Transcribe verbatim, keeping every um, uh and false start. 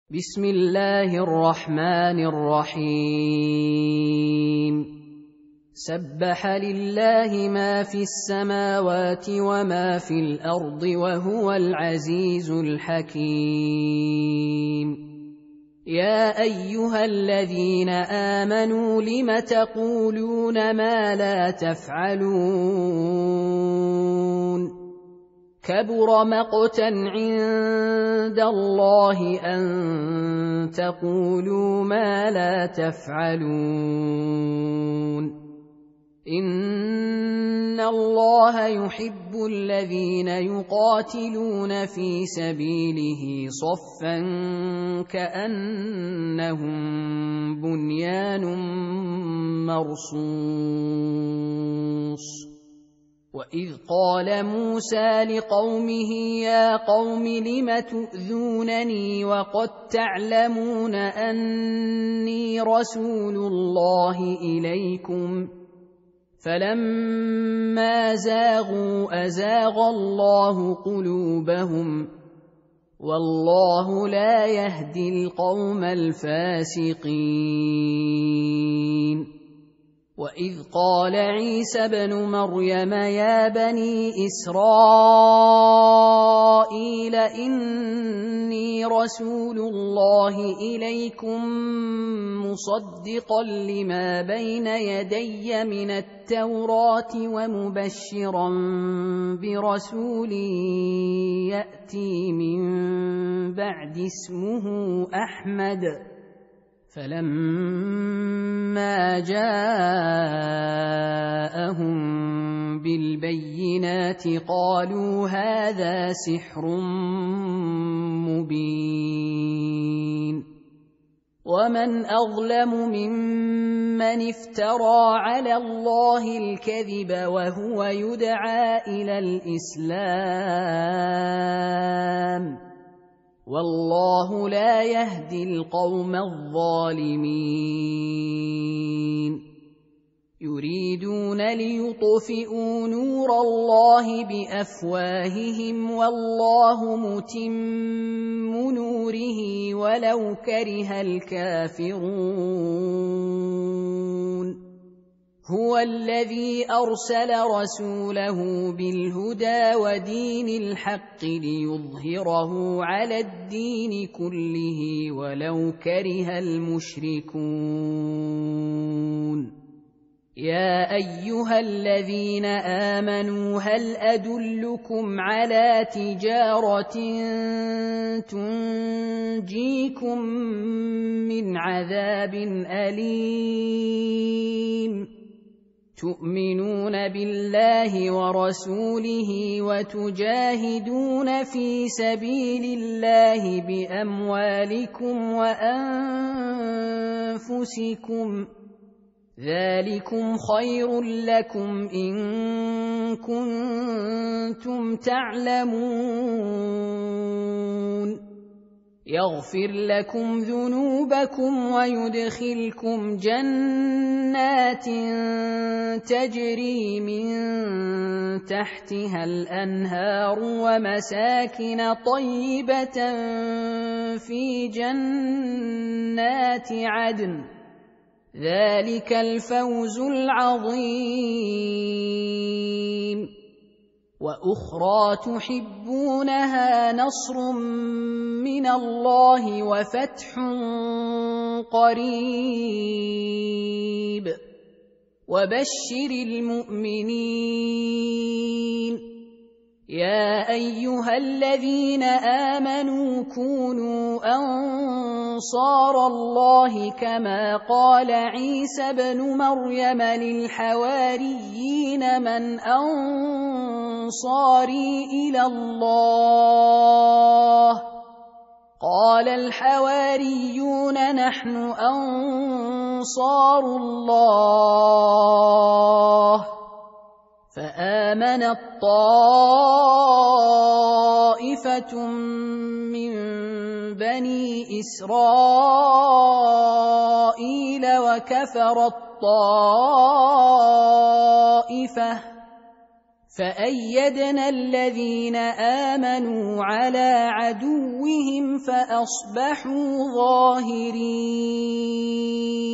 بسم الله الرحمن الرحيم سبح لله ما في السماوات وما في الأرض وهو العزيز الحكيم يا أيها الذين آمنوا لم تقولون ما لا تفعلون كبر مقتا عند الله أن تقولوا ما لا تفعلون إن الله يحب الذين يقاتلون في سبيله صفا كأنهم بنيان مرصوص وإذ قال موسى لقومه يا قوم لم تؤذونني وقد تعلمون أني رسول الله إليكم فلما زاغوا أزاغ الله قلوبهم والله لا يهدي القوم الفاسقين وإذ قال عيسى ابن مريم يا بني إسرائيل إني رسول الله إليكم مصدقا لما بين يدي من التوراة ومبشرا برسول يأتي من بعد اسمه أحمد فلما جاءهم بالبينات قالوا هذا سحر مبين ومن أظلم ممن افترى على الله الكذب وهو يدعى إلى الإسلام والله لا يهدي القوم الظالمين يريدون ليطفئوا نور الله بأفواههم والله متم نوره ولو كره الكافرون هو الذي أرسل رسوله بالهدى ودين الحق ليظهره على الدين كله ولو كره المشركون يا أيها الذين آمنوا هل أدلكم على تجارة تنجيكم من عذاب أليم تؤمنون بالله ورسوله وتجاهدون في سبيل الله بأموالكم وأنفسكم ذلكم خير لكم إن كنتم تعلمون يغفر لكم ذنوبكم ويدخلكم جنات تجري من تحتها الأنهار ومساكن طيبة في جنات عدن ذلك الفوز العظيم وأخرى تحبونها نصر من الله وفتح قريب وبشر المؤمنين يا أيها الذين آمنوا كونوا أنصار الله كما قال عيسى ابن مريم للحواريين من أنصاري إلى الله قال الحواريون نحن أنصار الله فآمنت طائفة من بني إسرائيل وكفرت طائفة فأيدنا الذين آمنوا على عدوهم فأصبحوا ظاهرين